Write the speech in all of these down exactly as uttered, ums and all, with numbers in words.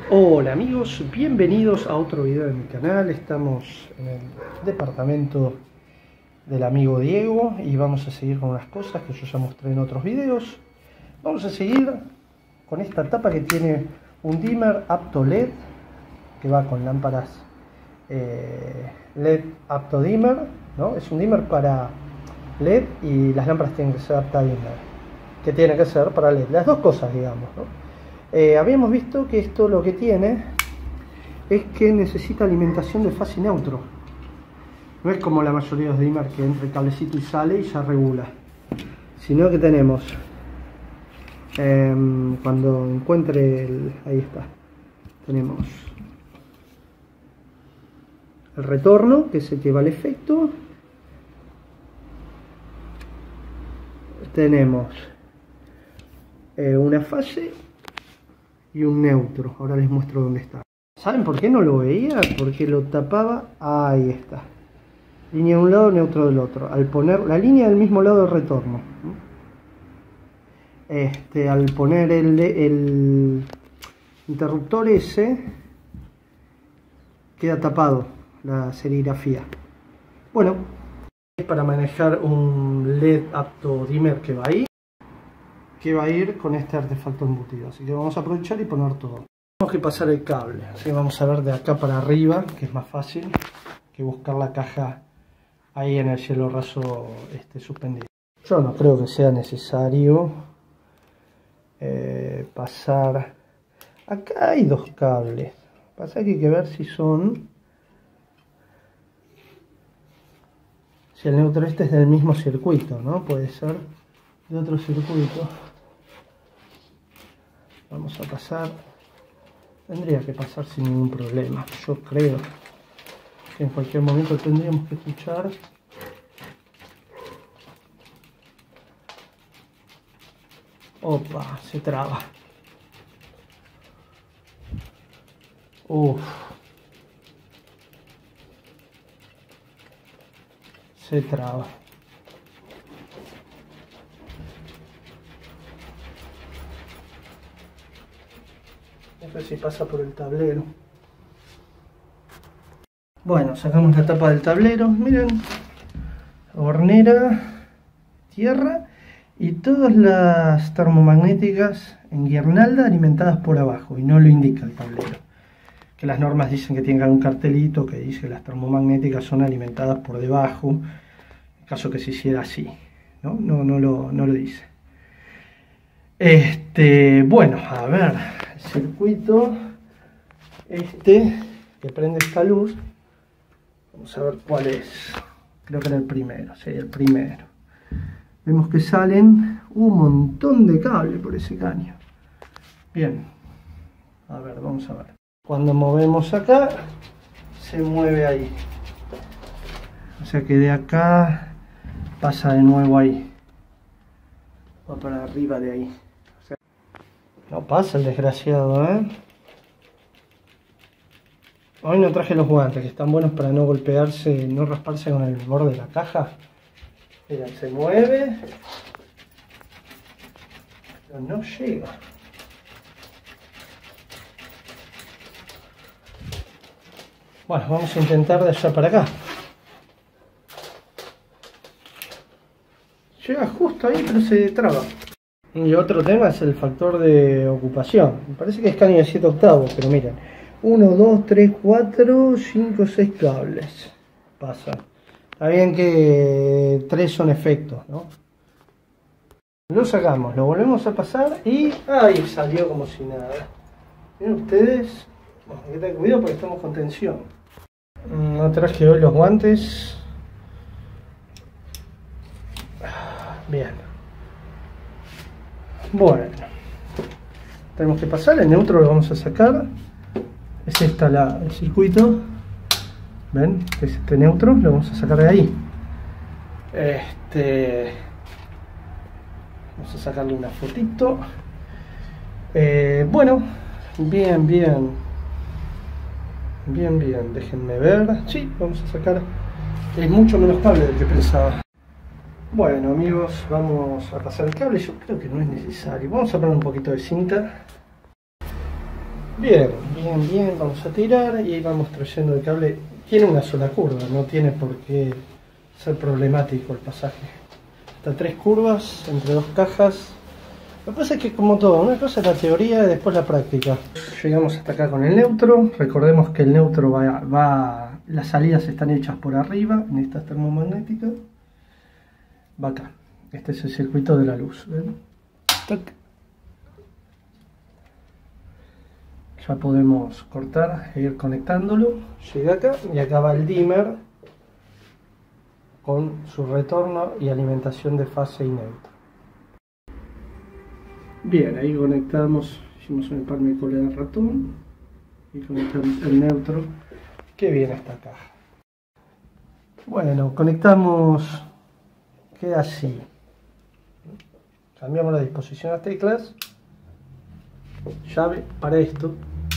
Hola amigos, bienvenidos a otro video de mi canal. Estamos en el departamento del amigo Diego y vamos a seguir con unas cosas que yo ya mostré en otros videos. Vamos a seguir con esta tapa que tiene un dimmer apto L E D que va con lámparas eh, L E D apto dimmer, ¿no? Es un dimmer para L E D y las lámparas tienen que ser apta dimmer, que tiene que ser para L E D, las dos cosas, digamos, ¿no? Eh, habíamos visto que esto lo que tiene es que necesita alimentación de fase y neutro. No es como la mayoría de los dimmer que entra el cablecito y sale y ya regula, sino que tenemos eh, cuando encuentre el, ahí está, tenemos el retorno, que es el que va al efecto. Tenemos eh, una fase y un neutro. Ahora les muestro dónde está. ¿Saben por qué no lo veía? Porque lo tapaba. Ahí está. Línea de un lado, neutro del otro. Al poner la línea del mismo lado del retorno. Este, al poner el, el interruptor ese, queda tapado la serigrafía. Bueno, es para manejar un L E D apto dimmer que va ahí, que va a ir con este artefacto embutido, así que vamos a aprovechar y poner todo. Tenemos que pasar el cable, así que vamos a ver de acá para arriba, que es más fácil que buscar la caja ahí en el cielo raso este, suspendido. Yo no creo que sea necesario eh, pasar. Acá hay dos cables, pasa que hay que ver si son, si el neutro este es del mismo circuito, ¿no? Puede ser de otro circuito. Vamos a pasar, tendría que pasar sin ningún problema. Yo creo que en cualquier momento tendríamos que escuchar. Opa, se traba. Uff. Se traba. No sé si pasa por el tablero. Bueno, sacamos la tapa del tablero. Miren, hornera, tierra y todas las termomagnéticas en guirnalda alimentadas por abajo, y no lo indica el tablero. Que las normas dicen que tengan un cartelito que dice que las termomagnéticas son alimentadas por debajo, en caso que se hiciera así, ¿no? No, no lo, no lo dice. Este, bueno, a ver, el circuito este que prende esta luz, vamos a ver cuál es. Creo que era el primero, sí, el primero. Vemos que salen un montón de cable por ese caño. Bien, a ver, vamos a ver. Cuando movemos acá, se mueve ahí. O sea que de acá pasa de nuevo ahí. Va para arriba de ahí. O sea, no pasa el desgraciado, ¿eh? Hoy no traje los guantes, que están buenos para no golpearse, no rasparse con el borde de la caja. Mira, se mueve, pero no llega. Bueno, vamos a intentar de allá para acá. Llega justo ahí, pero se traba. Y otro tema es el factor de ocupación. Me parece que es caño de siete octavos, pero miren. uno, dos, tres, cuatro, cinco, seis cables. Pasa. Está bien que tres son efectos, ¿no? Lo sacamos, lo volvemos a pasar y ahí salió como si nada. Miren ustedes, bueno, hay que tener cuidado porque estamos con tensión. No traje hoy los guantes. Bien. Bueno, tenemos que pasar, el neutro lo vamos a sacar. Es esta la, el circuito. ¿Ven? Es este neutro, lo vamos a sacar de ahí. Este, vamos a sacarle una fotito. Eh, bueno, bien, bien. Bien, bien, déjenme ver. Sí, vamos a sacar. Es mucho menos cable del que pensaba. Bueno amigos, vamos a pasar el cable. Yo creo que no es necesario. Vamos a poner un poquito de cinta. Bien, bien, bien, vamos a tirar y vamos trayendo el cable. Tiene una sola curva, no tiene por qué ser problemático el pasaje. Hasta tres curvas entre dos cajas. Lo que pasa es que, como todo, una cosa es la teoría y después la práctica. Llegamos hasta acá con el neutro. Recordemos que el neutro va, va las salidas están hechas por arriba en estas termomagnéticas. Va acá. Este es el circuito de la luz. ¿Ven? Tac. Ya podemos cortar e ir conectándolo. Llega acá y acá va el dimmer con su retorno y alimentación de fase y neutro. Bien, ahí conectamos, hicimos un empalme de cola de ratón y conectamos el neutro que viene esta caja. Bueno, conectamos, queda así. Cambiamos la disposición a las teclas, llave para esto,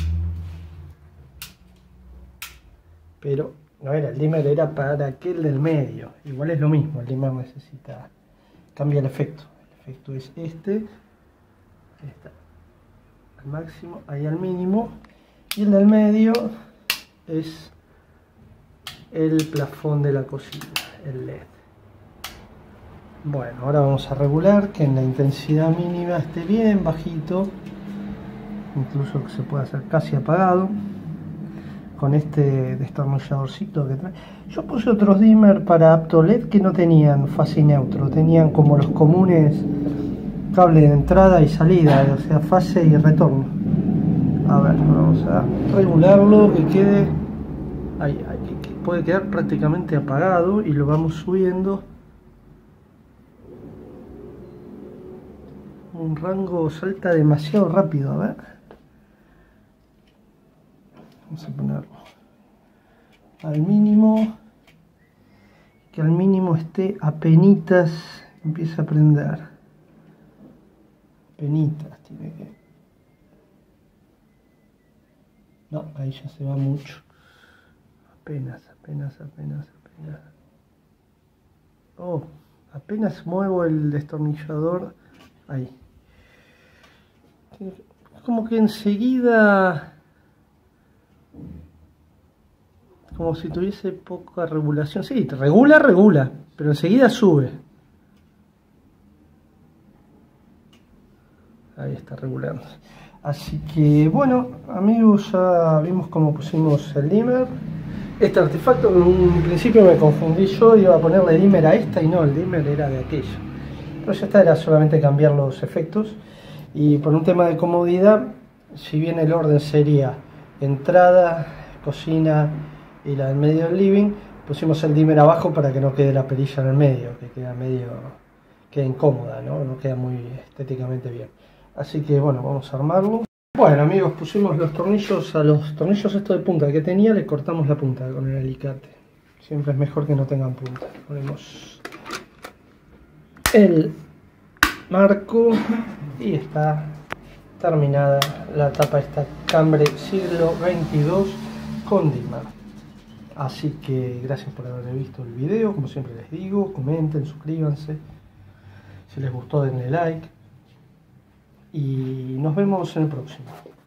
pero no era el dimmer, era para aquel del medio. Igual es lo mismo, el dimmer necesita, cambia el efecto, el efecto es este, ahí está, al máximo, ahí al mínimo, y el del medio es el plafón de la cocina, el L E D. Bueno, ahora vamos a regular que en la intensidad mínima esté bien bajito, incluso que se pueda hacer casi apagado, con este destornilladorcito que trae. Yo puse otros dimmer para apto L E D que no tenían fase y neutro, tenían como los comunes cable de entrada y salida, o sea, fase y retorno. A ver, vamos a regularlo que quede ahí, ahí, que puede quedar prácticamente apagado y lo vamos subiendo. Un rango salta demasiado rápido, a ver. Vamos a ponerlo al mínimo, que al mínimo esté apenitas, empieza a prender. Apenitas, tiene que... No, ahí ya se va mucho. Apenas, apenas, apenas, apenas. Oh, apenas muevo el destornillador, ahí. Como que enseguida, como si tuviese poca regulación. Sí, regula, regula, pero enseguida sube. Ahí está regulando. Así que bueno, amigos, ya vimos cómo pusimos el dimmer. Este artefacto, en un principio me confundí yo, iba a ponerle dimmer a esta y no, el dimmer era de aquella. Pero ya está, era solamente cambiar los efectos. Y por un tema de comodidad, si bien el orden sería entrada, cocina y la del medio del living, pusimos el dimmer abajo para que no quede la perilla en el medio, que queda medio, queda incómoda, ¿no? No queda muy estéticamente bien. Así que bueno, vamos a armarlo. Bueno amigos, pusimos los tornillos, a los tornillos estos de punta que tenía, le cortamos la punta con el alicate. Siempre es mejor que no tengan punta. Ponemos el marco y está terminada la tapa de esta cambre siglo veintidós con dimmer. Así que gracias por haber visto el video, como siempre les digo, comenten, suscríbanse, si les gustó denle like y nos vemos en el próximo.